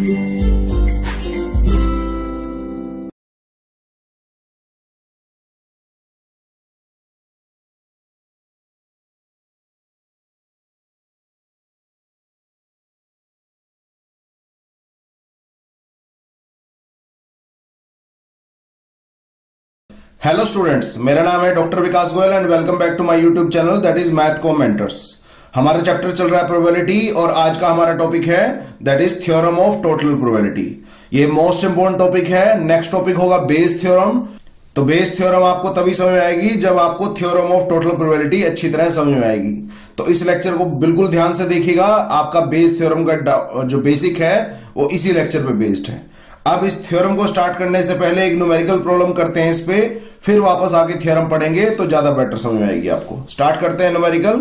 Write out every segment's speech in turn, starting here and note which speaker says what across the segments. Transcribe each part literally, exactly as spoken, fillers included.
Speaker 1: Hello students, मेरा नाम है doctor Vikas Goyal and welcome back to my YouTube channel that is math commentators. हमारा chapter चल रहा है प्रोबेबिलिटी और आज का हमारा टॉपिक है that is theorem of total probability. ये मोस्ट इंपोर्टेंट टॉपिक है। नेक्स्ट टॉपिक होगा बेस थ्योरम। तो बेस थ्योरम आपको तभी समझ में आएगी जब आपको थ्योरम ऑफ टोटल प्रोबेबिलिटी अच्छी तरह समझ में आएगी। तो इस लेक्चर को बिल्कुल ध्यान से देखिएगा। आपका बेस थ्योरम का जो बेसिक है वो इसी लेक्चर पे बेस्ड है। अब इस थ्योरम को स्टार्ट करने से पहले एक न्यूमेरिकल प्रॉब्लम करते हैं इस पे, फिर वापस आके थ्योरम पढ़ेंगे तो ज्यादा बेटर समझ में आएगी आपको। स्टार्ट करते हैं न्यूमेरिकल।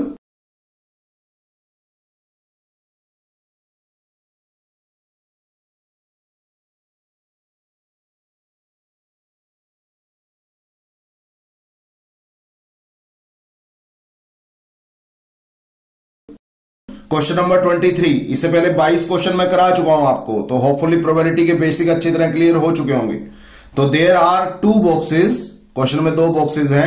Speaker 1: क्वेश्चन नंबर तेईस। इससे पहले बाईस क्वेश्चन मैं करा चुका हूं आपको, तो होपफुली प्रोबेबिलिटी के बेसिक अच्छी तरह क्लियर हो चुके होंगे। तो there are two boxes, question में दो बॉक्सेस हैं।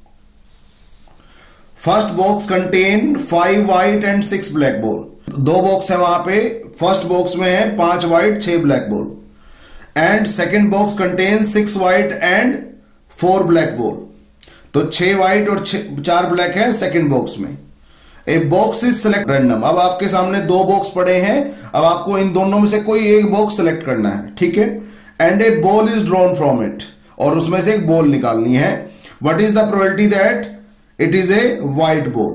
Speaker 1: First box contain five white and six black ball. दो बॉक्स है वहां पे। फर्स्ट बॉक्स में है पांच व्हाइट छह black ball and second box contain six white and four black ball. तो छह व्हाइट और चार ब्लैक है सेकेंड बॉक्स में। A box is select random. अब आपके सामने दो बॉक्स पड़े हैं, अब आपको इन दोनों में से कोई एक बॉक्स सेलेक्ट करना है, ठीक है। And a ball is drawn from it, और उसमें से एक बॉल निकालनी है। What is the probability that it is a white ball.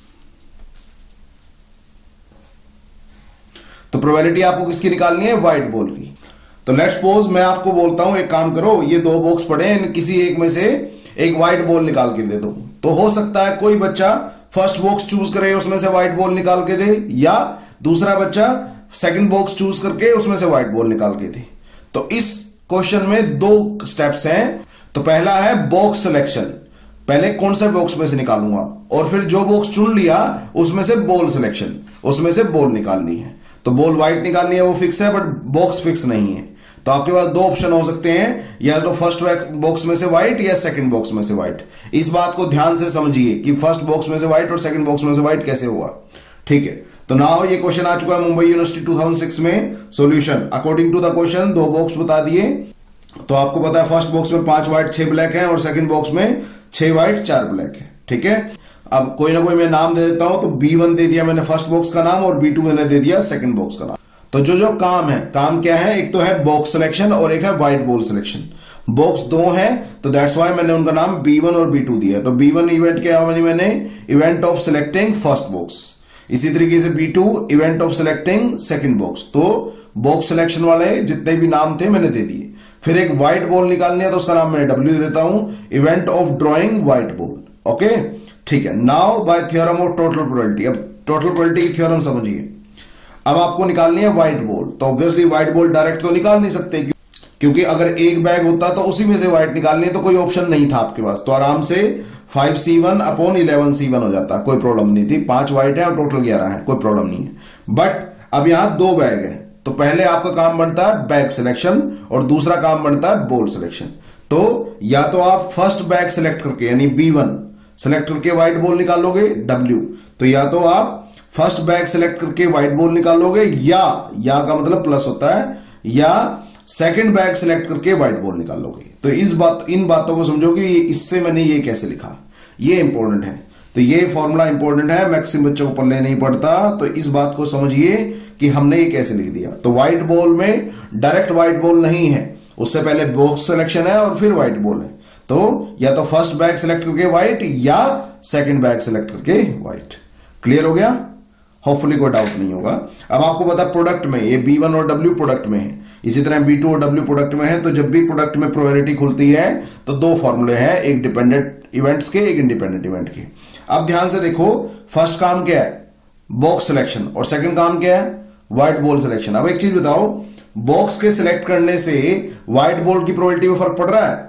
Speaker 1: तो प्रोबेबिलिटी आपको किसकी निकालनी है? व्हाइट बॉल की। तो लेट्स सपोज मैं आपको बोलता हूं एक काम करो, ये दो बॉक्स पड़े हैं, किसी एक में से एक व्हाइट बॉल निकाल के दे दो। तो हो सकता है कोई बच्चा फर्स्ट बॉक्स चूज करे, उसमें से व्हाइट बॉल निकाल के दे, या दूसरा बच्चा सेकंड बॉक्स चूज करके उसमें से व्हाइट बॉल निकाल के दे। तो इस क्वेश्चन में दो स्टेप्स हैं। तो पहला है बॉक्स सिलेक्शन। पहले कौन से बॉक्स में से निकालूंगा, और फिर जो बॉक्स चुन लिया उसमें से बॉल सिलेक्शन, उसमें से बॉल निकालनी है। तो बॉल व्हाइट निकालनी है वो फिक्स है, बट बॉक्स फिक्स नहीं है। तो आपके पास दो ऑप्शन हो सकते हैं, या तो फर्स्ट बॉक्स में से व्हाइट या सेकंड बॉक्स में से व्हाइट। इस बात को ध्यान से समझिए कि फर्स्ट बॉक्स में से व्हाइट और सेकंड बॉक्स में से व्हाइट कैसे हुआ, ठीक है। तो नाउ ये क्वेश्चन आ चुका है Mumbai university two thousand six में। Solution according to the question, दो बॉक्स बता दिए। तो आपको पता है फर्स्ट बॉक्स में पांच व्हाइट छह ब्लैक है, और सेकंड बॉक्स में छह व्हाइट चार ब्लैक है, ठीक है। अब कोई ना कोई मैं नाम दे देता हूं। तो बी वन दे दिया मैंने फर्स्ट बॉक्स का नाम, और बी टू मैंने दे दिया सेकंड बॉक्स का नाम। तो जो जो काम है, काम क्या है? एक तो है बॉक्स सिलेक्शन और एक है व्हाइट बॉल सिलेक्शन। बॉक्स दो हैं, तो दैट्स वाई मैंने उनका नाम बी वन और बी टू दिया। तो बी वन इवेंट क्या है मैंने? Event of selecting first box. इसी तरीके से B two event of selecting second box. तो बॉक्स सिलेक्शन वाले जितने भी नाम थे मैंने दे दिए। फिर एक व्हाइट बॉल निकालनी है, तो उसका नाम मैं डब्ल्यू दे देता हूं, event of drawing white ball. Okay, ठीक है। Now by theorem of total probability. अब टोटल प्रोबेबिलिटी की थ्योरम समझिए। अब आपको निकालनी है व्हाइट बॉल। तो ऑब्वियसली व्हाइट बॉल डायरेक्ट तो निकाल नहीं सकते, क्योंकि अगर एक बैग होता तो उसी में से व्हाइट निकालनी है, तो कोई ऑप्शन नहीं था आपके पास। तो आराम से five C one upon eleven C one हो जाता, कोई प्रॉब्लम नहीं थी। पांच व्हाइट है और टोटल ग्यारह है, कोई प्रॉब्लम नहीं है। बट अब यहां दो बैग है, तो पहले आपका काम बनता है बैग सिलेक्शन और दूसरा काम बनता है बॉल सिलेक्शन। तो या तो आप फर्स्ट बैग सिलेक्ट करके यानी बी वन सिलेक्ट करके व्हाइट बॉल निकालोगे डब्ल्यू। तो या तो आप फर्स्ट बैग सिलेक्ट करके व्हाइट बॉल निकालोगे, या या का मतलब प्लस होता है, या सेकंड बैग सिलेक्ट करके व्हाइट बॉल निकालोगे। तो इस बात इन बातों को समझो कि इससे मैंने ये कैसे लिखा, ये इंपॉर्टेंट है। तो ये फॉर्मूला इंपॉर्टेंट है, मैक्सिमम बच्चों को पढ़ने नहीं पड़ता। तो इस बात को समझिए कि हमने ये कैसे लिख दिया। तो व्हाइट बॉल में डायरेक्ट व्हाइट बॉल नहीं है, उससे पहले बॉक्स सिलेक्शन है और फिर व्हाइट बॉल है। तो या तो फर्स्ट बैग सिलेक्ट करके व्हाइट या सेकंड बैग सिलेक्ट करके व्हाइट। क्लियर हो गया? होपफुली कोई डाउट नहीं होगा। अब आपको पता प्रोडक्ट में ये बी वन और डब्ल्यू प्रोडक्ट में है, इसी तरह बी टू और डब्ल्यू प्रोडक्ट में है। तो जब भी प्रोडक्ट में प्रोबेबिलिटी खुलती है तो दो फॉर्मूले हैं, एक डिपेंडेंट इवेंट्स के, एक इंडिपेंडेंट इवेंट के। अब ध्यान से देखो, फर्स्ट काम क्या है? बॉक्स सिलेक्शन, और सेकंड काम क्या है? White ball selection. अब एक चीज बताओ, बॉक्स के सिलेक्ट करने से व्हाइट बॉल की प्रोबेबिलिटी में फर्क पड़ रहा है?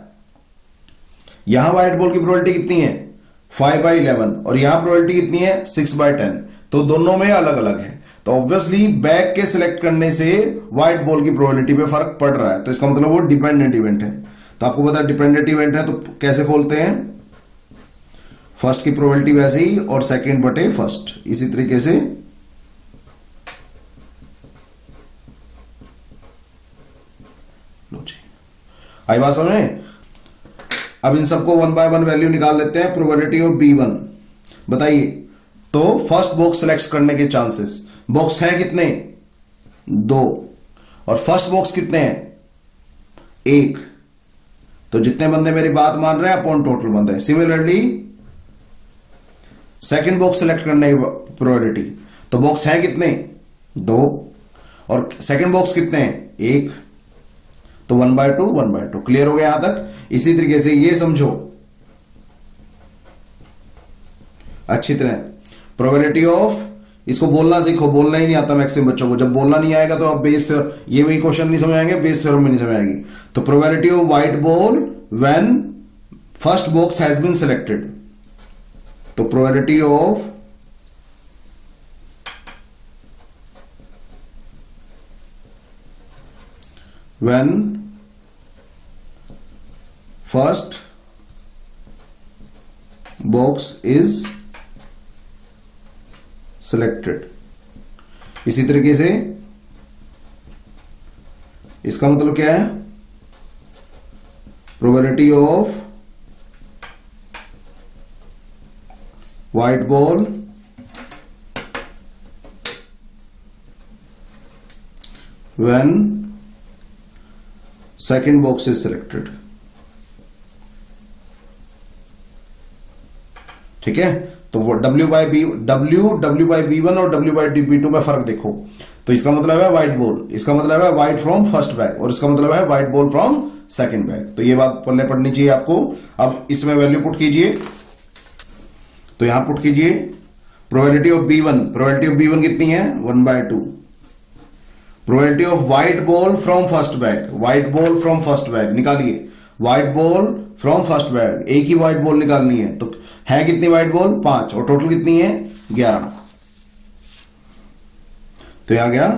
Speaker 1: यहां व्हाइट बॉल की प्रोबेबिलिटी कितनी है? फाइव बाई इलेवन, और यहां प्रोबेबिलिटी कितनी है? Six by ten. तो दोनों में अलग अलग है। तो ऑब्वियसली बैक के सिलेक्ट करने से व्हाइट बॉल की प्रोबेबिलिटी पे फर्क पड़ रहा है, तो इसका मतलब वो डिपेंडेंट इवेंट है। तो आपको पता है डिपेंडेंट इवेंट है तो कैसे खोलते हैं, फर्स्ट की प्रोबेबिलिटी वैसे ही और सेकंड बटे फर्स्ट, इसी तरीके से लो जी। आई बात समझ में? अब इन सबको वन बाय वन वैल्यू निकाल लेते हैं। प्रोबेबिलिटी ऑफ बी वन बताइए, तो फर्स्ट बॉक्स सिलेक्ट करने के चांसेस, बॉक्स हैं कितने, दो, और फर्स्ट बॉक्स कितने हैं, एक। तो जितने बंदे मेरी बात मान रहे हैं अपॉन टोटल बंदे। सिमिलरली सेकंड बॉक्स सिलेक्ट करने की प्रोबेबिलिटी, तो बॉक्स हैं कितने, दो, और सेकंड बॉक्स कितने हैं, एक। तो one by two one by two. Clear हो गया यहां तक? इसी तरीके से ये समझो अच्छी तरह, प्रोबेबिलिटी ऑफ, इसको बोलना सीखो, बोलना ही नहीं आता मैक्सिमम बच्चों को। जब बोलना नहीं आएगा तो आप बेस थ्योरम, ये वही क्वेश्चन नहीं समझ आएंगे, बेस थ्योरम में नहीं समझ आएगी। तो probability of white ball when first box has been selected, तो probability of when first box is selected। इसी तरीके से इसका मतलब क्या है, probability of white ball when second box is selected. ठीक है, तो वो W by B, W W by B one और W बाई बी टू में फर्क देखो। तो इसका मतलब है व्हाइट बॉल, इसका मतलब है व्हाइट फ्रॉम फर्स्ट बैग, और इसका मतलब है white ball from second bag. तो ये बात पल्ले पढ़नी चाहिए आपको। अब इसमें वैल्यू पुट कीजिए, तो यहां पुट कीजिए probability of B one, probability of B one कितनी है, one by two. Probability of white ball from first bag, white ball from first bag निकालिए, white ball from first bag, एक ही white ball निकालनी है। तो है कितनी व्हाइट बॉल, पांच, और टोटल कितनी है, ग्यारह। तो यह आ गया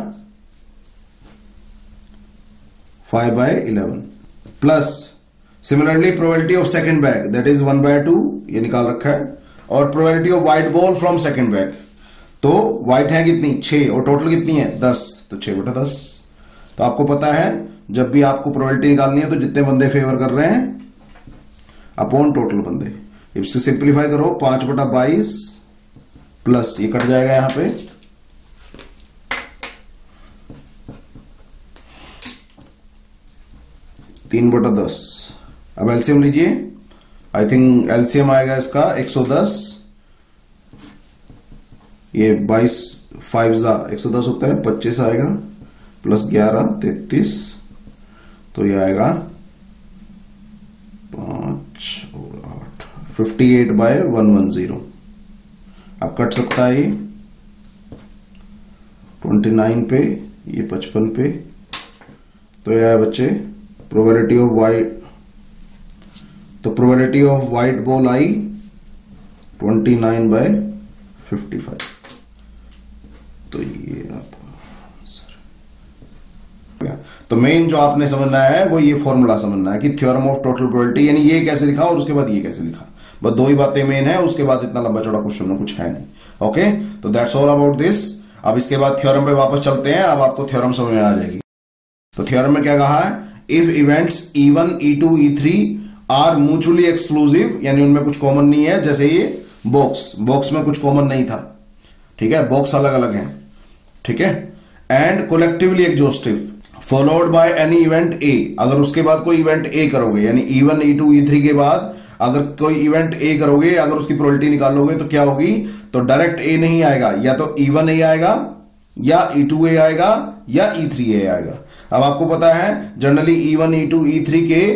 Speaker 1: five by eleven plus similarly probability of second bag that is one by two, ये निकाल रखा है, और probability of white ball from second bag, तो व्हाइट है कितनी, छह, और टोटल कितनी है, दस, तो छह बटा दस। तो आपको पता है जब भी आपको प्रोबेबिलिटी निकालनी है तो जितने बंदे फेवर कर रहे हैं अपॉन टोटल बंदे। इससे सिंप्लीफाई करो, पांच बटा बाईस प्लस ये कट जाएगा यहां पे, तीन बटा दस। अब एलसीएम लीजिए, आई थिंक एलसीएम आएगा इसका एक सौ दस, ये बाईस फाइव जा एक सौ दस होता है, पच्चीस आएगा प्लस ग्यारह तैतीस, तो ये आएगा पांच और आठ, fifty eight by one one zero. अब कट सकता है ये ट्वेंटी नाइन पे, ये पचपन पे, तो ये है बच्चे प्रोबेबिलिटी ऑफ व्हाइट, तो प्रोबेबिलिटी ऑफ व्हाइट बॉल आई twenty nine by fifty five. तो ये आपका तो मेन जो आपने समझना है वो ये फॉर्मूला समझना है कि थ्योरम ऑफ टोटल प्रोबेबिलिटी, यानी ये कैसे लिखा और उसके बाद ये कैसे लिखा, बस दो ही बातें मेन है, उसके बाद इतना लंबा चौड़ा क्वेश्चन में कुछ है नहीं। ओके, तो दैट्स ऑल अबाउट दिस। अब इसके बाद थ्योरम पे वापस चलते हैं, अब आपको थ्योरम समझ में आ जाएगी। तो थ्योरम में क्या कहा है, if events E one, E two, E three are mutually exclusive, यानी उनमें कुछ कॉमन नहीं है, जैसे ये बॉक्स, बॉक्स में कुछ कॉमन नहीं था, ठीक है, बॉक्स अलग अलग है, ठीक है, and collectively exhaustive followed by any event A, अगर उसके बाद कोई इवेंट ए करोगे, यानी E one, E two, E three के बाद अगर कोई इवेंट ए करोगे, अगर उसकी प्रोबेबिलिटी निकालोगे तो क्या होगी, तो डायरेक्ट ए नहीं आएगा, या तो ई वन ए आएगा, या ई टू ए आएगा, या ई थ्री ए आएगा। अब आपको पता है generally E one, E two, E three के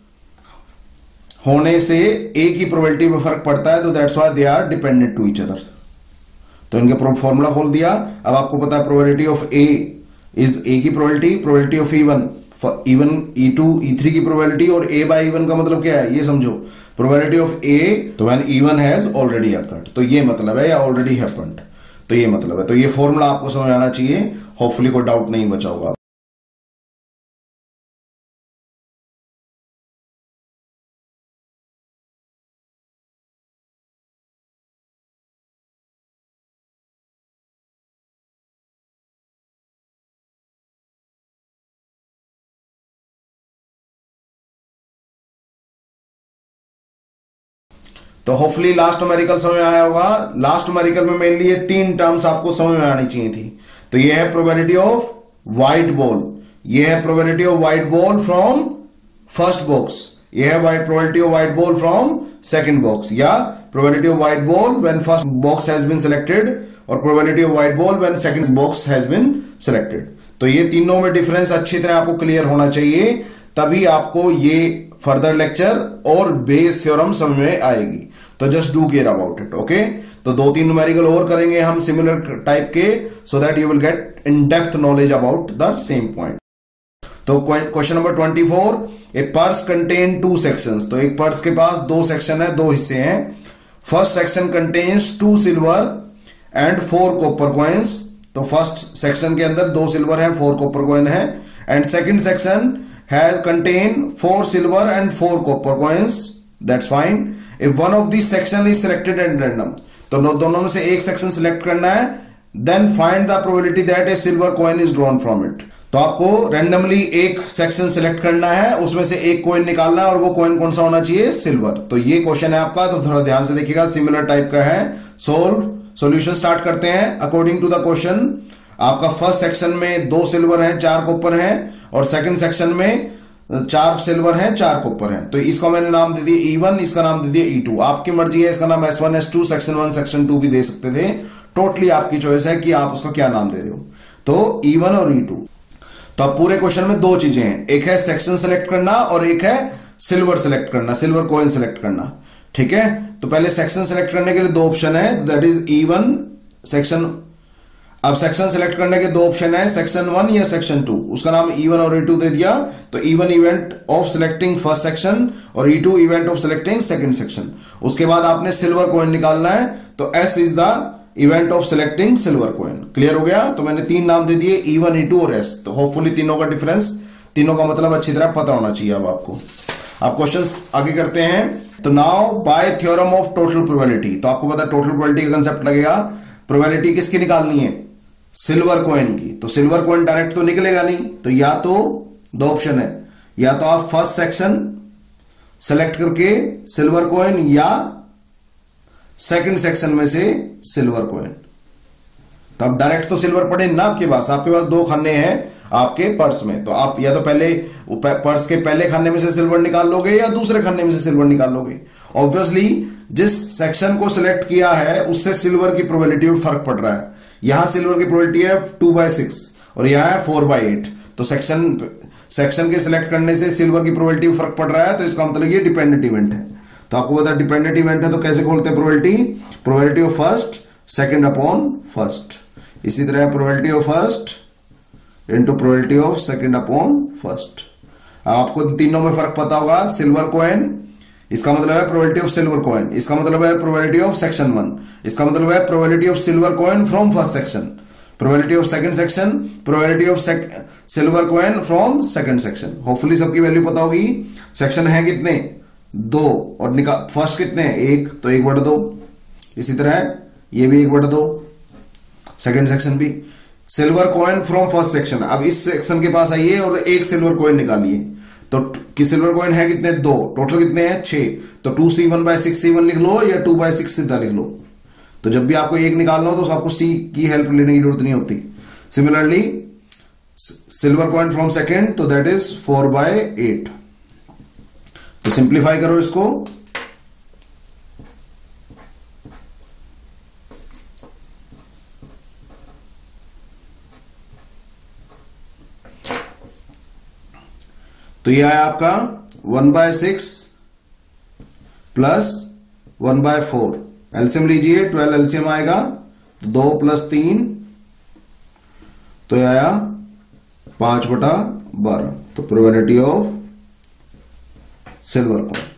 Speaker 1: होने से ए की प्रोबेबिलिटी में फर्क पड़ता है, तो that's why they are dependent to each other. तो इनके फॉर्मूला खोल दिया। अब आपको पता है probability of A is A की probability, probability of E one, E one, E two, E three की प्रोबेबिलिटी, और ए बाय ई वन का मतलब क्या है, ये समझो, प्रोबेबिलिटी ऑफ ए, तो when E one has already occurred, तो ये मतलब है या ऑलरेडी हैपेंड। तो ये मतलब है। तो ये फॉर्मूला आपको समझ आना चाहिए, होपफुली कोई डाउट नहीं बचा होगा। तो होपफुली लास्ट न्यूमेरिकल समझ में आया होगा। लास्ट न्यूमेरिकल में मेनली ये तीन टर्म्स आपको समझ में आनी चाहिए थी। तो ये है प्रोबेबिलिटी ऑफ व्हाइट बॉल, ये है probability of white ball from first box, ये है white probability of white ball from second box, या probability of white ball when first box has been selected और probability of white ball when second box has been selected. तो ये तीनों में difference अच्छी तरह आपको क्लियर होना चाहिए, तभी आपको ये फर्दर लेक्चर और बेस थ्योरम समझ में आएगी। तो just do care about it, okay. तो दो तीन न्यूमेरिकल और करेंगे हम सिमिलर टाइप के, so that you will get in depth knowledge about the same point. तो question number twenty four, a purse contain two sections. तो एक पर्स के पास दो सेक्शन है, दो हिस्से हैं। First section contains two silver and four copper coins. तो फर्स्ट सेक्शन के अंदर दो सिल्वर है, फोर कॉपर कॉइन है। And second section has contain four silver and four copper coins, that's fine. If one of this section is selected at random, तो दोनों में से एक सेक्शन सिलेक्ट करना है, then find the probability that a silver coin is drawn from it. तो आपको randomly एक सेक्शन सिलेक्ट करना है, उसमें से एक कॉइन निकालना है, और वो कॉइन कौन सा होना चाहिए? सिल्वर। तो ये क्वेश्चन है आपका, तो थोड़ा ध्यान से देखिएगा, सिमिलर टाइप का है। सोल्व, सॉल्यूशन स्टार्ट करते हैं। अकॉर्डिंग टू द क्वेश्चन, आपका फर्स्ट सेक्शन में दो सिल्वर हैं, चार कॉपर हैं, और सेकंड सेक्शन में चार सिल्वर हैं, चार कॉपर हैं। तो इसका मैंने नाम दे दिया ई वन, इसका नाम दे दिया ई टू। आपकी मर्जी है, इसका नाम S one, S two, section one, section two भी दे सकते थे। टोटली आपकी चॉइस है कि आप उसका क्या नाम दे रहे हो। तो ई वन और ई टू। तो अब पूरे क्वेश्चन में दो चीजें हैं, एक है सेक्शन सेलेक्ट करना और एक है सिल्वर सेलेक्ट करना, सिल्वर कॉइन सेलेक्ट करना, ठीक है। तो पहले सेक्शन सेलेक्ट करने के लिए दो ऑप्शन है, that is E one section. अब सेक्शन सेलेक्ट करने के दो ऑप्शन है, सेक्शन वन या सेक्शन टू। उसका नाम ई वन और ई टू दे दिया। तो E one event of selecting first section और E two event of selecting second section. उसके बाद आपने सिल्वर कॉइन निकालना है, तो S is the event of selecting silver coin. Clear हो गया। तो मैंने तीन नाम दे दिए, ई वन, ई टू और एस। तो होपफुली तीनों का डिफरेंस, तीनों का मतलब अच्छी तरह पता होना चाहिए अब आपको। अब क्वेश्चंस आगे करते हैं। तो now by theorem of total probability. तो आपको पता टोटल प्रोबेबिलिटी का कंसेप्ट लगेगा। प्रोबेबिलिटी किसकी निकालनी है? सिल्वर कॉइन की। तो सिल्वर कॉइन डायरेक्ट तो निकलेगा नहीं, तो या तो दो ऑप्शन है, या तो आप फर्स्ट सेक्शन सेलेक्ट करके सिल्वर कॉइन, या सेकंड सेक्शन में से सिल्वर कॉइन। तो अब डायरेक्ट तो सिल्वर पड़े ना आपके पास, आपके पास दो खाने हैं आपके पर्स में। तो आप या तो पहले पर्स के पहले खाने में से सिल्वर निकाल लोगे, या दूसरे खाने में से सिल्वर निकाल लोगे। ऑब्वियसली जिस सेक्शन को सिलेक्ट किया है उससे सिल्वर की प्रोबेबिलिटी में फर्क पड़ रहा है। यहां सिल्वर की प्रोबेबिलिटी है टू बाय सिक्स और यहां है फोर बाय एट। तो सेक्शन सेक्शन के सिलेक्ट करने से सिल्वर की प्रोबेबिलिटी में फर्क पड़ रहा है, तो इसका मतलब ये डिपेंडेंट इवेंट है। तो आपको पता है डिपेंडेंट इवेंट है, तो कैसे खोलते हैं probability? Probability of first second upon first. इसी तरह probability of first into probability of second upon first. आपको तीनों में फर्क पता होगा। सिल्वर कॉइन, इसका मतलब है प्रोबेबिलिटी ऑफ सिल्वर कॉइन, इसका मतलब है प्रोबेबिलिटी ऑफ सेक्शन वन, इसका मतलब है probability of silver coin from first section, probability of second section, probability of silver coin from second section. Hopefully सबकी वैल्यू पता होगी। सेक्शन है कितने? दो, और निकाल फर्स्ट कितने हैं? एक, तो एक बटा दो। इसी तरह ये भी एक बटा दो, सेकंड सेक्शन भी। Silver coin from first section, अब इस सेक्शन के पास आइए और एक सिल्वर कॉइन निकालिए। तो कि सिल्वर कॉइन है कितने? दो, टोटल कितने हैं? छह। तो two C one by six C one लिख लो, या टू बाय सिक्स सीधा लिख लो। तो जब भी आपको एक निकालना हो तो आपको सी की हेल्प लेने की जरूरत नहीं होती। Similarly silver coin from second, तो that is four by eight. तो सिंप्लीफाई करो इसको। तो ये आया आपका one by six plus one by four. LCM लीजिए, ट्वेल्व एलसीएम आएगा, दो प्लस तीन, तो ये आया पांच बटा बारह। तो प्रोबेबिलिटी ऑफ सिल्वर कॉइन,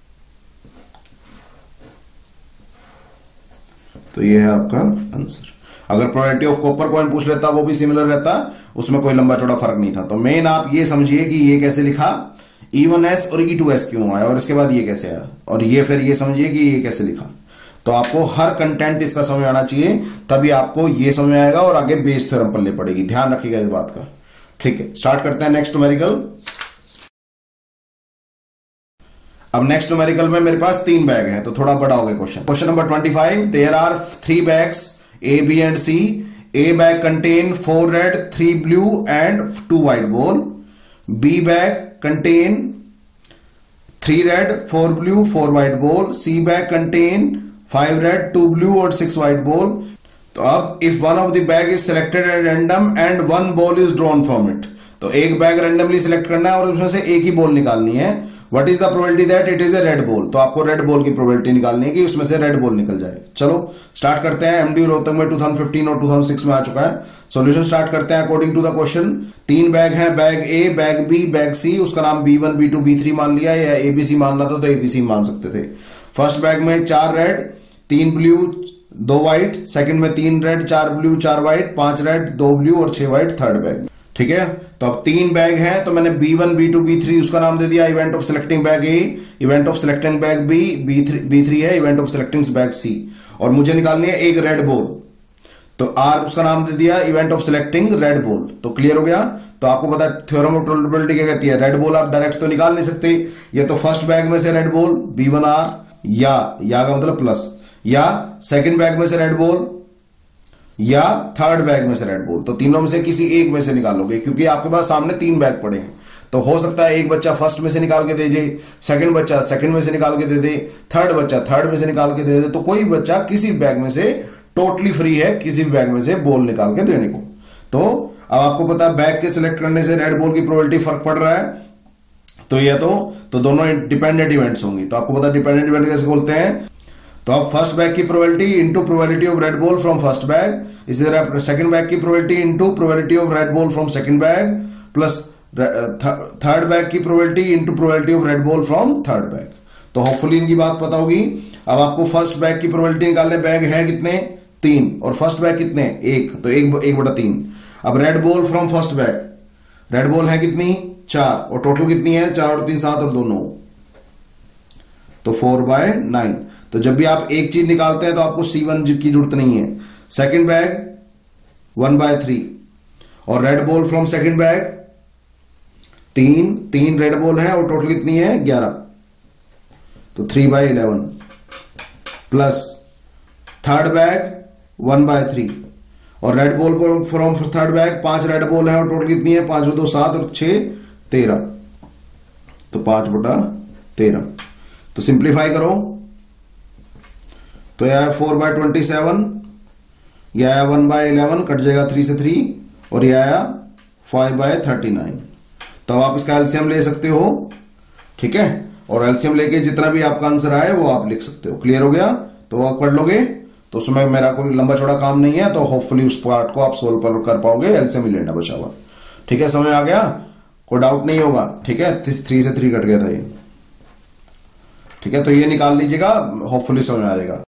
Speaker 1: तो ये है आपका आंसर। अगर प्रोबेबिलिटी ऑफ कॉपर कॉइन पूछ लेता वो भी सिमिलर रहता, उसमें कोई लंबा चौड़ा फर्क नहीं था। तो मेन आप ये समझिए कि ये कैसे लिखा, ई वन एस और ई टू एस क्यों आया और इसके बाद ये कैसे आया, और ये फिर ये समझिए कि ये कैसे लिखा। तो आपको हर कंटेंट इसका समझ आना चाहिए, तभी आपको ये समझ में आएगा और आगे बेस थ्योरम पढ़नी पड़ेगी। ध्यान रखिएगा इस बात का। ठीक है, स्टार्ट करते हैं नेक्स्ट न्यूमेरिकल। अब नेक्स्ट न्यूमेरिकल में मेरे पास तीन बैग हैं, तो थोड़ा बड़ा हो गया question. Question number twenty five, there are three bags A B and C. A bag contain four red, three blue and two white ball. B bag contain three red, four blue, four white ball. C bag contain five red, two blue और six white ball. तो अब if one of the bag is selected at random and one ball is drawn from it, तो एक bag randomly select करना है और उसमें से एक ही बॉल निकालनी है। What is the probability that it is a red ball, तो आपको रेड बॉल की प्रोबेबिलिटी निकालनी है कि उसमें से रेड बॉल निकल जाए। चलो स्टार्ट करते हैं। एमडी रोहतक में टू थाउजेंड फिफ्टीन और टू थाउजेंड सिक्स में आ चुका है। सॉल्यूशन स्टार्ट करते हैं अकॉर्डिंग टू द क्वेश्चन। तीन बैग हैं, bag A, bag B, bag C. उसका नाम B one, B two, B three मान लिया, या एबीसी मानना था तो एबीसी मान सकते थे। फर्स्ट बैग में चार रेड, तीन ब्लू, दो व्हाइट। सेकंड में तीन रेड, चार ब्लू, चार व्हाइट, पांच रेड, दो ब्लू और छह व्हाइट थर्ड बैग। ठीक है, तो अब तीन बैग हैं, तो मैंने B one, B two, B three उसका नाम दे दिया event of selecting bag A, event of selecting bag B, B three B three है event of selecting bag C. और मुझे निकालनी है एक रेड बॉल, तो आर उसका नाम दे दिया event of selecting red ball. तो क्लियर हो गया। तो आपको पता है थ्योरम ऑफ प्रोबेबिलिटी क्या कहती है, रेड बॉल आप डायरेक्ट तो निकाल नहीं सकते, ये तो फर्स्ट बैग में से red ball B one R, या या का मतलब प्लस, या सेकंड बैग में से रेड बॉल, या थर्ड बैग में से रेड बॉल। तो तीनों में से किसी एक में से निकालोगे, क्योंकि आपके पास सामने तीन बैग पड़े हैं। तो हो सकता है एक बच्चा फर्स्ट में से निकाल के दे दे, सेकंड बच्चा सेकंड में से निकाल के दे दे, थर्ड बच्चा थर्ड में से निकाल के दे दे। तो कोई बच्चा किसी बैग में से टोटली फ्री है किसी बैग में से बॉल निकाल के देने को। तो अब आपको पता है बैग के सिलेक्ट करने से रेड बॉल की प्रोबेबिलिटी फर्क पड़ रहा है, तो ये तो तो दोनों डिपेंडेंट इवेंट्स होंगी। तो आपको पता है डिपेंडेंट इवेंट कैसे बोलते हैं। तो अब फर्स्ट बैग की probability into probability of red ball from first bag, इसी तरह सेकंड बैग की probability into probability of red ball from second bag, plus third bag की probability into probability of red ball from third bag. तो hopefully इनकी बात पता होगी। अब आपको फर्स्ट बैग की प्रोबेबिलिटी निकालने, बैग है कितने, तीन, और फर्स्ट बैग कितने, एक, तो एक एक बटा तीन। अब red ball from first bag, red ball है कितनी, चार, और टोटल कितनी है, चार और तीन सात और दो नौ, तो फोर बाय नाइन। तो जब भी आप एक चीज निकालते हैं तो आपको सी वन की जरूरत नहीं है। Second bag one by three, और red ball from second bag तीन, तीन रेड बॉल है और टोटल कितनी है, ग्यारह, तो three by eleven, plus third bag one by three, और red ball from third bag पांच रेड बॉल है और टोटल कितनी है, पांच दो सात और छह तेरह, तो पांच बटा तेरह। तो सिंप्लीफाई करो, तो यह फोर बाय ट्वेंटी सेवन, यह आया वन बाय इलेवन, कट जाएगा थ्री से थ्री, और यह आया फाइव बाय थर्टी नाइन। तो आप इसका एलसीएम ले सकते हो। ठीक है, और एलसीएम लेके जितना भी आपका आंसर आए वो आप लिख सकते हो। क्लियर हो गया। तो आप पढ़ लोगे तो उसमें मेरा कोई लंबा चौड़ा काम नहीं है, तो होपफुली उस पार्ट को आप सोल्व कर पाओगे, एलसीएम ही लेना बचा हुआ। ठीक है, समझ आ गया, कोई डाउट नहीं होगा। ठीक है, थ्री से थ्री कट गया था ये। ठीक है, तो ये निकाल लीजिएगा, होपफुली समझ आ जाएगा।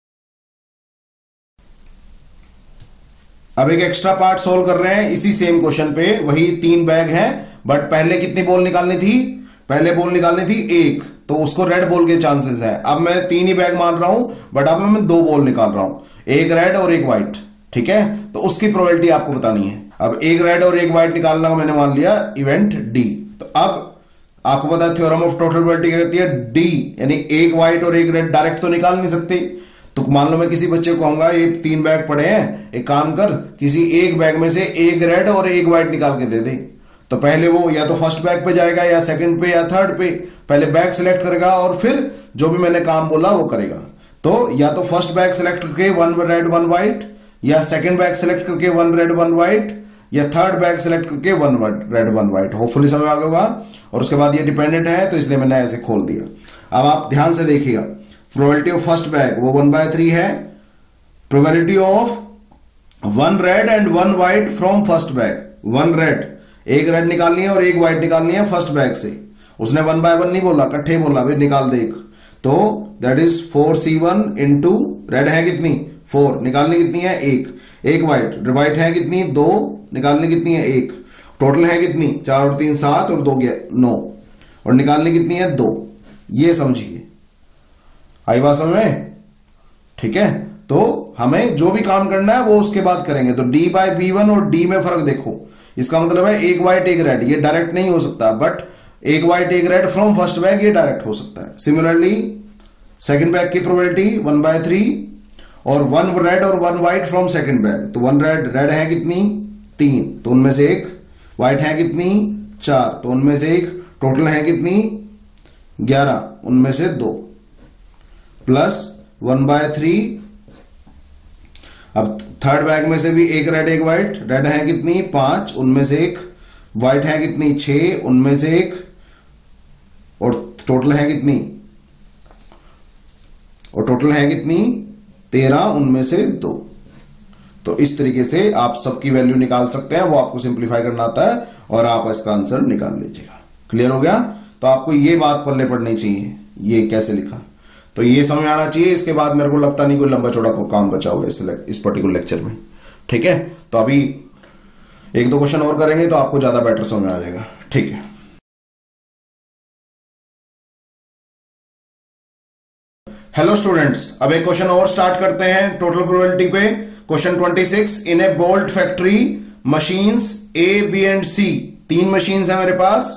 Speaker 1: अब एक एक्स्ट्रा पार्ट सोल्व कर रहे हैं इसी सेम क्वेश्चन पे, वही तीन बैग हैं, बट पहले कितनी बॉल निकालनी थी, पहले बॉल निकालनी थी एक, तो उसको रेड बॉल के चांसेस हैं। अब मैं तीन ही बैग मान रहा हूं, बट अब मैं दो बॉल निकाल रहा हूं, एक रेड और एक व्हाइट। ठीक है, तो उसकी प्रोबेबिलिटी आपको बतानी है। अब एक रेड और एक व्हाइट निकालना मैंने मान लिया इवेंट डी। तो अब आपको पता है थ्योरम ऑफ टोटल प्रोबेबिलिटी क्या कहती है, डी, यानी एक व्हाइट और एक रेड डायरेक्ट तो निकाल नहीं सकते। तो मान लो मैं किसी बच्चे को कहूंगा ये तीन बैग पड़े हैं, एक काम कर किसी एक बैग में से एक रेड और एक व्हाइट निकाल के दे दे। तो पहले वो या तो फर्स्ट बैग पे जाएगा, या सेकंड पे, या थर्ड पे, पहले बैग सिलेक्ट करेगा और फिर जो भी मैंने काम बोला वो करेगा। तो या तो फर्स्ट बैग सिलेक्ट करके वन रेड वन व्हाइट, या सेकंड बैग सिलेक्ट करके वन रेड वन व्हाइट, या थर्ड बैग सिलेक्ट करके one red one white. Hopefully समझ आ गया होगा। और उसके बाद ये डिपेंडेंट है तो इसलिए मैंने ऐसे खोल दिया। अब आप ध्यान से देखिएगा, प्रोबेबिलिटी ऑफ फर्स्ट बैग वो वन बाय थ्री है, probability of one red and one white from first bag, one red, एक रेड निकालनी है और एक व्हाइट निकालनी है फर्स्ट बैग से। उसने वन बाय वन नहीं बोला, इकट्ठे बोला भाई निकाल दे एक। तो that is four C one into red है कितनी, फोर, निकालनी कितनी है, एक, एक वाइट, वाइट है कितनी दो, निकालने कितनी है एक, टोटल है कितनी चार और तीन सात और दो नौ, और निकालने कितनी है दो। ये समझिए, आई बात समझ में? ठीक है, तो हमें जो भी काम करना है वो उसके बाद करेंगे। तो डी बाई बी वन और डी में फर्क देखो, इसका मतलब है एक वाइट एक रेड, ये डायरेक्ट नहीं हो सकता, बट एक वाइट एक रेड फ्रॉम फर्स्ट बैग ये डायरेक्ट हो सकता है। सिमिलरली सेकंड बैग की प्रोबेबिलिटी वन बाय थ्री और वन रेड और one white from second bag, तो वन रेड रेड है कितनी तीन, तो उनमें से एक वाइट है कितनी चार, तो उनमें से एक, टोटल है कितनी ग्यारह, उनमें से दो, प्लस वन बाय थ्री। अब थर्ड बैग में से भी एक रेड एक वाइट, रेड है कितनी पांच, उनमें से एक, वाइट है कितनी छह, उनमें से एक, और टोटल है कितनी और टोटल है कितनी तेरह, उनमें से दो। तो इस तरीके से आप सबकी वैल्यू निकाल सकते हैं, वो आपको सिंपलीफाई करना आता है और आप इसका आंसर निकाल लीजिएगा। क्लियर हो गया? तो आपको ये बात पल्ले पड़नी चाहिए, ये कैसे लिखा, तो ये समझ आना चाहिए। इसके बाद मेरे को लगता नहीं कोई लंबा चौड़ा को काम बचा हुआ इस, इस पर्टिकुलर लेक्चर में। ठीक है, तो अभी एक दो क्वेश्चन और करेंगे तो आपको ज्यादा बेटर समझ आ जाएगा। ठीक है, हेलो स्टूडेंट्स, अब एक क्वेश्चन और स्टार्ट करते हैं टोटल प्रोबेबिलिटी पे। Question twenty six, in a bolt factory machines A B and C, तीन मशीन्स है मेरे पास,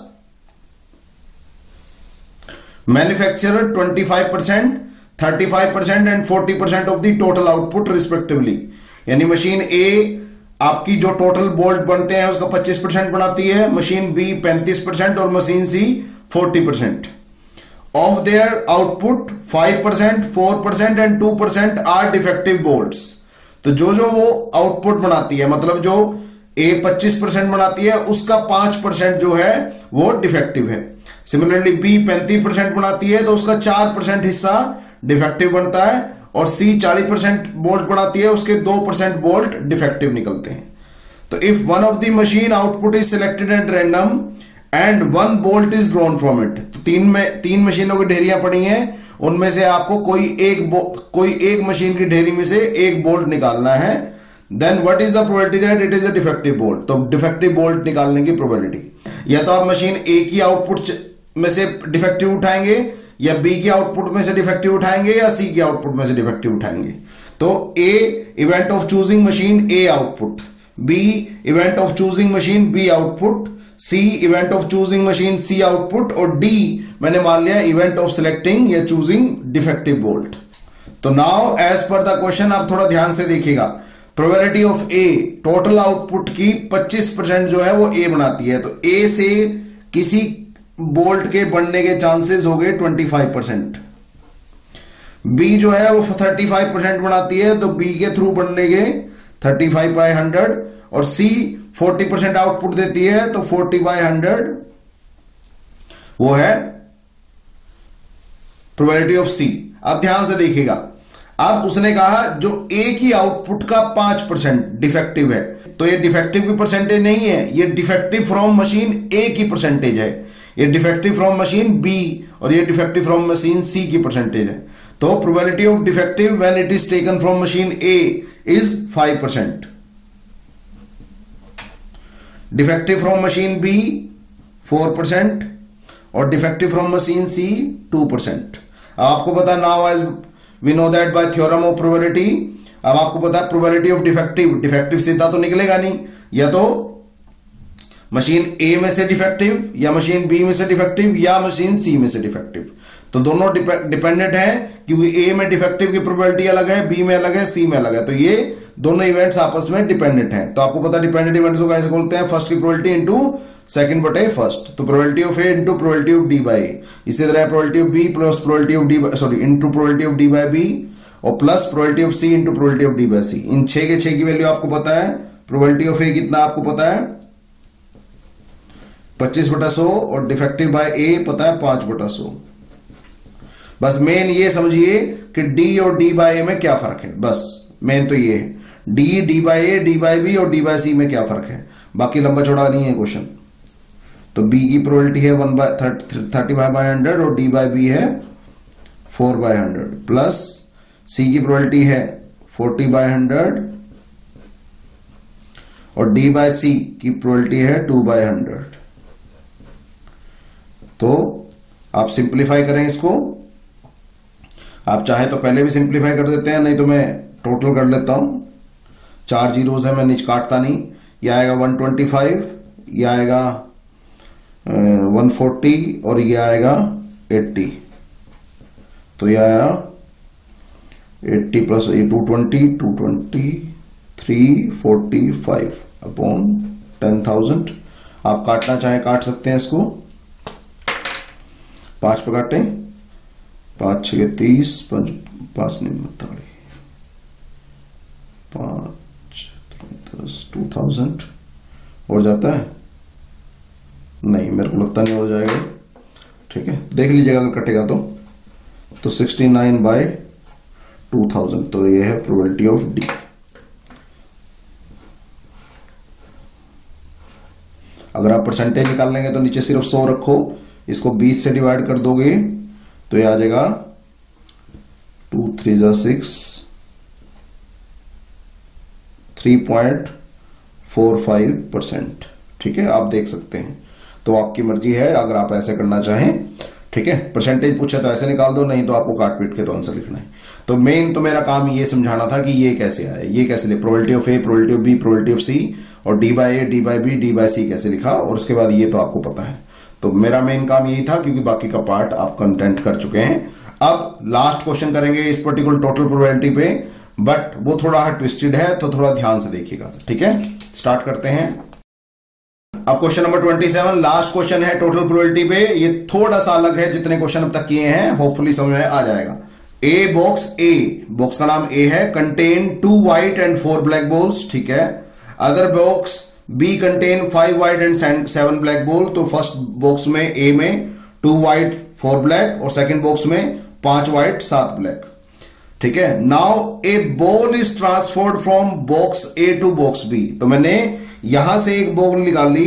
Speaker 1: manufacturer twenty five percent, thirty five percent and forty percent of the total output respectively. यानी machine A आपकी जो total bolt बनते हैं उसका पच्चीस परसेंट बनाती है, मशीन बी पैंतीस परसेंट और machine C forty percent. Of their output five percent, four percent and two percent are defective bolts. तो जो जो वो आउटपुट बनाती है, मतलब जो ए पच्चीस परसेंट बनाती है उसका पांच परसेंट जो है वो डिफेक्टिव है। सिमिलरली बी पैंतीस परसेंट बनाती है तो उसका चार परसेंट हिस्सा डिफेक्टिव बनता है, और सी चालीस परसेंट बोल्ट बनाती है उसके दो परसेंट बोल्ट डिफेक्टिव निकलते हैं। तो if one of the machine output is selected at random and one bolt is drawn from it, तो तीन में तीन मशीनों की ढेरियां पड़ी हैं, उनमें से आपको कोई एक कोई एक मशीन की ढेरी में से एक बोल्ट निकालना है। Then what is the probability that it is a defective bolt, तो डिफेक्टिव बोल्ट निकालने की प्रोबेबिलिटी, या तो आप मशीन ए की आउटपुट में से डिफेक्टिव उठाएंगे, या बी की आउटपुट में से डिफेक्टिव उठाएंगे, या सी की आउटपुट में से डिफेक्टिव उठाएंगे। तो A event of choosing machine A output, B event of choosing machine B output, C event of choosing machine C output, और डी मैंने मान लिया इवेंट ऑफ सिलेक्टिंग या चूजिंग डिफेक्टिव बोल्ट। तो now as per the question आप थोड़ा ध्यान से देखिएगा, probability of A, total output की पच्चीस परसेंट जो है वो ए बनाती है, तो ए से किसी बोल्ट के बनने के चांसेस हो गए पच्चीस परसेंट। बी जो है वो पैंतीस परसेंट बनाती है, तो बी के थ्रू बनने के पैंतीस बाय हंड्रेड, और सी चालीस परसेंट आउटपुट देती है तो चालीस बाय हंड्रेड वो है प्रोबेबिलिटी ऑफ सी। अब ध्यान से देखिएगा, अब उसने कहा जो ए की आउटपुट का पांच परसेंट डिफेक्टिव है, तो ये डिफेक्टिव की परसेंटेज नहीं है, ये डिफेक्टिव फ्रॉम मशीन ए की परसेंटेज है, ये डिफेक्टिव फ्रॉम मशीन बी और ये डिफेक्टिव फ्रॉम मशीन सी की परसेंटेज है। तो probability of defective when it is taken from machine A is five percent, defective from machine B four percent और defective from machine C two percent. आपको पता now as we know that by theorem of probability, अब आपको पता है probability of defective, defective सीधा तो निकलेगा नहीं, या तो मशीन ए में से डिफेक्टिव, या मशीन बी में से डिफेक्टिव, या मशीन सी में से डिफेक्टिव। तो दोनों डिपेंडेंट है, क्योंकि ए में डिफेक्टिव की प्रोबेबिलिटी अलग है, बी में अलग है, सी में अलग है, तो ये दोनों इवेंट्स आपस में डिपेंडेंट हैं। तो आपको पता डिपेंडेंट इवेंट्स को कैसे बोलते हैं, फर्स्ट की प्रोबेबिलिटी इनटू सेकंड बटे फर्स्ट, तो probability of A into probability of D by A, इसी तरह probability of B plus probability of D sorry into probability of D by B, और plus probability of C into probability of D by C. इन छह के छह की value आपको पता है, प्रोबेबिलिटी ऑफ ए कितना आपको पता है पच्चीस बटा सौ, और डिफेक्टिव बाय ए पता है पांच बटा सौ। बस मेन ये समझिए कि डी और डी बाय ए में क्या फर्क है, बस मेन तो ये है, D D by A, D by B और डी बाय सी में क्या फर्क है, बाकी लंबा चौड़ा नहीं है क्वेश्चन। तो बी की प्रोबेबिलिटी है one by thirty five by hundred और डी बाय बी है four by hundred, plus C की प्रोबेबिलिटी है फोर्टी बाय हंड्रेड और डी बाय सी की प्रोबेबिलिटी है टू बाय हंड्रेड। तो आप सिंप्लीफाई करें इसको, आप चाहे तो पहले भी सिंप्लीफाई कर देते हैं, नहीं तो मैं टोटल कर लेता हूं। चार जीरोस है, मैं नीचे काटता नहीं। यह आएगा वन ट्वेंटी फाइव, यह आएगा वन फोर्टी और ये आएगा एट्टी। तो यह आया एट्टी प्लस ये two twenty, two twenty three forty five upon ten thousand. आप काटना चाहे काट सकते हैं इसको, पांच पे काटें, पांच छः तीस, पांच पांच नहीं बताड़ी, पांच दस, टू थाउजेंड और जाता है नहीं, मेरे को लगता नहीं हो जाएगा। ठीक है, देख लीजिएगा अगर कटेगा तो तो sixty nine by two thousand. तो ये है प्रोबेबिलिटी ऑफ डी। अगर आप परसेंटेज निकाल लेंगे तो नीचे सिर्फ सौ रखो, इसको बीस से डिवाइड कर दोगे तो ये आ जाएगा टू थ्री जा six, three point four five percent. ठीक है, आप देख सकते हैं। तो आपकी मर्जी है अगर आप ऐसे करना चाहें। ठीक है, परसेंटेज पूछे तो ऐसे निकाल दो, नहीं तो आपको काट पीट के तो आंसर लिखना है। तो मेन तो मेरा काम ये समझाना था कि ये कैसे आए, ये कैसे लिखे, probability of A, probability of B, probability of C, और D by A, D by B, D by C कैसे लिखा, और उसके बाद ये तो आपको पता है। तो मेरा मेन काम यही था, क्योंकि बाकी का पार्ट आप कंटेंट कर चुके हैं। अब लास्ट क्वेश्चन करेंगे इस पर्टिकुलर टोटल प्रोबेबिलिटी पे, बट वो थोड़ा ट्विस्टेड है, तो थोड़ा ध्यान से देखिएगा। ठीक है, स्टार्ट करते हैं। अब question number twenty seven last question है टोटल प्रोबेबिलिटी पे। ये थोड़ा सा अलग है, जितने क्वेश्चन अब तक किए हैं होपफुली समझ में आ जाएगा। ए बॉक्स, ए बॉक्स का नाम ए है, contain two white and four black balls. ठीक है, other box B contain five white and seven black ball. तो फर्स्ट बॉक्स में ए में टू व्हाइट फोर ब्लैक, और सेकंड बॉक्स में पांच व्हाइट सात ब्लैक। ठीक है, now a ball is transferred from box A to box B. तो मैंने यहां से एक बॉल निकाली,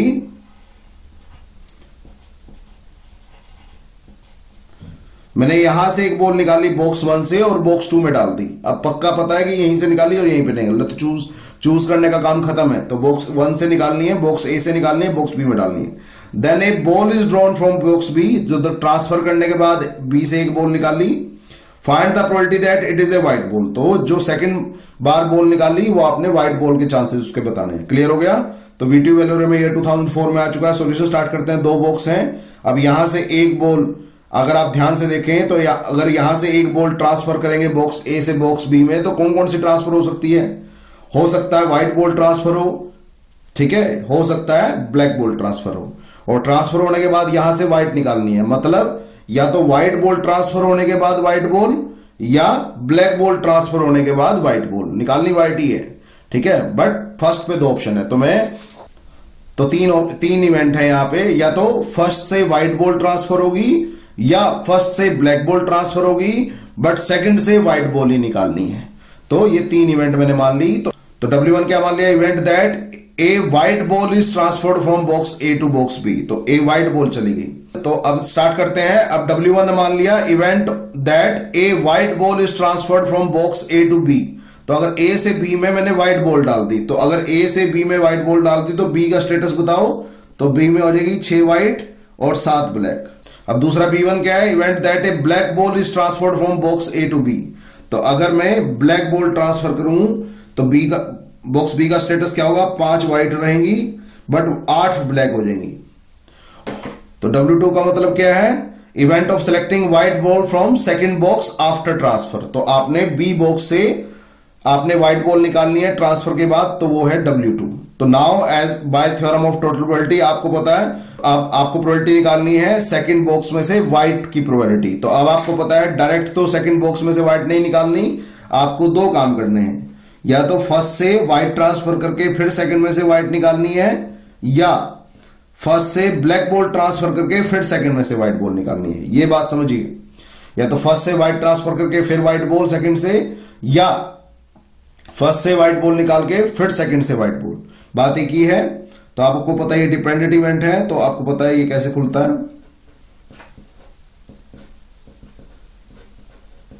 Speaker 1: मैंने यहां से एक बॉल निकाली बॉक्स वन से और बॉक्स टू में डाल दी। अब पक्का पता है कि यहीं से निकाली और यहीं पे निकाली, तो चूज चूज करने का काम खत्म है। तो बॉक्स वन से निकालनी है, बॉक्स ए से निकालनी है, बॉक्स बी में डालनी है। Then a ball is drawn from box B, जो ट्रांसफर करने के बाद बी से एक बॉल निकाली। Find the probability that it is a white ball. तो जो सेकंड बार बॉल निकाली वो आपने व्हाइट बॉल के चांसेस उसके बताने हैं। क्लियर हो गया? तो वीटू वैल्यू में ईयर टू थाउजेंड फोर में आ चुका है। सॉल्यूशन स्टार्ट करते हैं। दो बॉक्स हैं, अब यहां से एक बॉल, अगर आप ध्यान से देखें तो या, अगर यहां से एक बॉल ट्रांसफर करेंगे बॉक्स ए से बॉक्स बी में, तो कौन कौन सी ट्रांसफर हो सकती है? हो सकता है व्हाइट बॉल ट्रांसफर हो, ठीक है, हो सकता है ब्लैक बॉल ट्रांसफर हो, और ट्रांसफर होने के बाद यहां से व्हाइट निकालनी है। मतलब या तो व्हाइट बॉल ट्रांसफर होने के बाद व्हाइट बॉल, या ब्लैक बॉल ट्रांसफर होने के बाद व्हाइट बॉल निकालनी व्हाइट ही है। ठीक है, बट फर्स्ट पे दो ऑप्शन है, तो मैं तो तीन तीन इवेंट है यहां पे, या तो फर्स्ट से व्हाइट बॉल ट्रांसफर होगी, या फर्स्ट से ब्लैक बॉल ट्रांसफर होगी, बट सेकंड से व्हाइट बॉल ही निकालनी है। तो ये तीन इवेंट मैंने मान ली। तो, तो डब्ल्यू वन क्या मान लिया? Event that a white ball is transferred from box A to box B. तो ए व्हाइट बॉल चली गई। तो अब स्टार्ट करते हैं। अब डब्ल्यू वन ने मान लिया event that a white ball is transferred from box A to B. तो अगर ए से बी में मैंने व्हाइट बॉल डाल दी, तो अगर ए से बी में व्हाइट बॉल डाल दी तो बी का स्टेटस बताओ। तो बी में हो जाएगी छह व्हाइट और सात ब्लैक। अब दूसरा बी वन क्या है? Event that a black ball is transferred from box A to B. तो अगर मैं ब्लैक बॉल ट्रांसफर करूं तो बी का बॉक्स बी का स्टेटस क्या होगा? पांच व्हाइट रहेंगी बट आठ ब्लैक हो जाएंगी। तो डब्ल्यू टू का मतलब क्या है? Event of selecting white ball from second box after transfer. तो आपने बी बॉक्स से आपने व्हाइट बॉल निकालनी है ट्रांसफर के बाद, तो वो है डब्ल्यू टू। तो now as by theorem of total probability आपको पता है, आप आपको प्रोबेबिलिटी निकालनी है सेकंड बॉक्स में से व्हाइट की प्रोबेबिलिटी। तो अब आपको पता है डायरेक्ट तो सेकंड बॉक्स में से व्हाइट नहीं निकालनी, आपको दो काम करने हैं। या तो फर्स्ट से व्हाइट ट्रांसफर करके फिर सेकंड में से व्हाइट निकालनी है, या फर्स्ट से ब्लैक बॉल ट्रांसफर करके फिर सेकंड में से व्हाइट बॉल निकालनी है। ये बात समझिए, या तो फर्स्ट से व्हाइट ट्रांसफर करके फिर व्हाइट बॉल सेकंड से, या फर्स्ट से व्हाइट बॉल निकाल के फिर सेकंड से व्हाइट बॉल। बात एक ही है। तो आपको पता है ये डिपेंडेंट इवेंट है, तो आपको पता है ये कैसे खुलता है।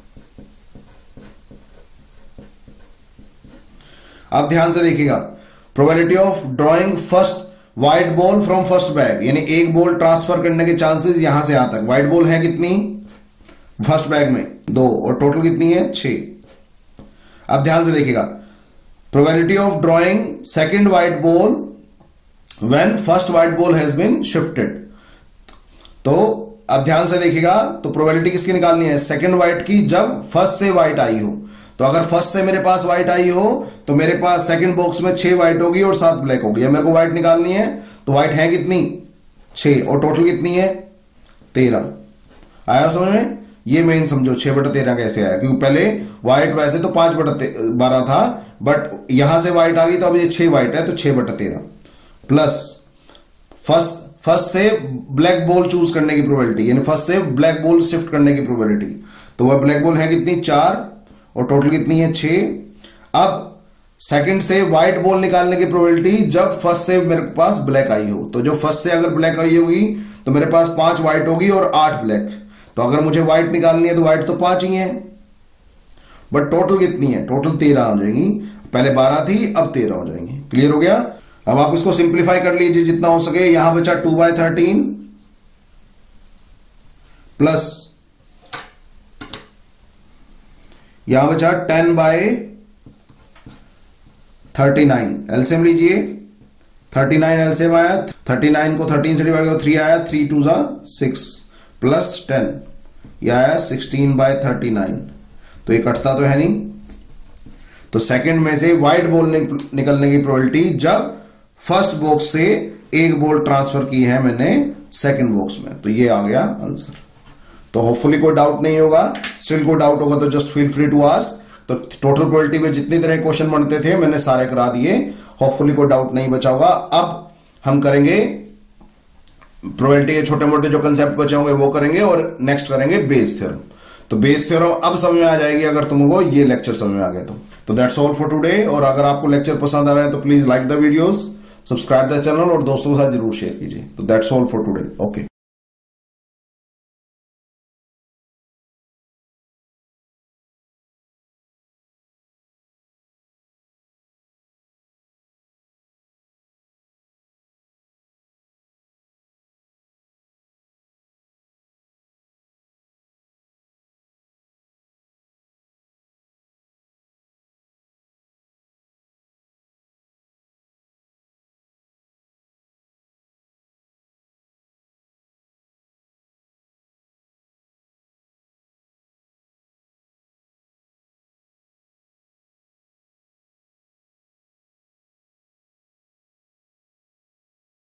Speaker 1: आप ध्यान से देखिएगा। Probability of drawing first white ball from first bag, यानी एक बॉल ट्रांसफर करने के चांसेस यहां से यहां तक। व्हाइट बॉल है कितनी फर्स्ट बैग में, दो, और टोटल कितनी है, छह। अब ध्यान से देखिएगा, probability of drawing second white ball when first white ball has been shifted. तो अब ध्यान से देखिएगा, तो प्रोबेबिलिटी किसकी निकालनी है, सेकंड व्हाइट की, जब फर्स्ट से व्हाइट आई हो। तो अगर फर्स्ट से मेरे पास व्हाइट आई हो तो मेरे पास सेकंड बॉक्स में छह व्हाइट होगी और सात ब्लैक होगी। अब मेरे को व्हाइट निकालनी है, तो व्हाइट है कितनी, छह, और टोटल कितनी है, तेरह। आया समझ में? ये मेन समझो छह बटा तेरह कैसे आया, क्योंकि पहले व्हाइट वैसे तो पांच बटा बारह था, बट यहां से व्हाइट आ गई तो अब ये छह व्हाइट है, तो छह बटा तेरह प्लस फर्स्ट फर्स्ट से ब्लैक बॉल चूज करने की प्रोबेबिलिटी, यानी फर्स्ट से ब्लैक बॉल शिफ्ट करने की प्रोबेबिलिटी। तो वह ब्लैक बॉल है कितनी, चार, और टोटल कितनी है, छह। अब सेकंड से व्हाइट बॉल निकालने की प्रोबेबिलिटी जब फर्स्ट से मेरे पास ब्लैक आई हो। तो जो फर्स्ट से अगर ब्लैक आई होगी तो मेरे पास पांच व्हाइट होगी और आठ ब्लैक। तो अगर मुझे व्हाइट निकालनी है तो व्हाइट तो पांच ही है, बट टोटल कितनी है, टोटल तेरह हो जाएगी। पहले बारह थी, अब तेरह हो जाएंगी। क्लियर हो गया? अब आप इसको सिंप्लीफाई कर लीजिए जितना हो सके। यहां बचा टू बाय थर्टीन प्लस यहां बचा ten by thirty nine. LCM लीजिए, थर्टी नाइन एलसीएम आया, थर्टी नाइन को थर्टीन से डिवाइड करो, थ्री आया, थ्री टू जा सिक्स प्लस टेन, यह आया सिक्सटीन बाय थर्टी नाइन। तो ये कटता तो है नहीं। तो सेकंड में से व्हाइट बॉल निकलने की प्रोबेबिलिटी जब फर्स्ट बॉक्स से एक बॉल ट्रांसफर की है मैंने सेकंड बॉक्स में। तो ये आ गया आंसर। तो होपफुली कोई डाउट नहीं होगा। स्टिल कोई डाउट होगा तो just feel free to ask. तो टोटल प्रोबेबिलिटी में जितनी तरह क्वेश्चन बनते थे मैंने सारे करा दिए। होपफुली कोई डाउट नहीं बचा होगा। अब हम करेंगे प्रोबेबिलिटी के छोटे मोटे जो कंसेप्ट बचे होंगे वो करेंगे, और नेक्स्ट करेंगे बेस थ्योरम। तो बेस थ्योरम अब समझ में आ जाएगी अगर तुमको ये लेक्चर समझ में आ गया तो। तो दैट्स ऑल फॉर टुडे। और अगर आपको लेक्चर पसंद आ रहा है तो please like the videos, subscribe the channel और दोस्तों के साथ जरूर शेयर कीजिए। तो that's all for today. Okay.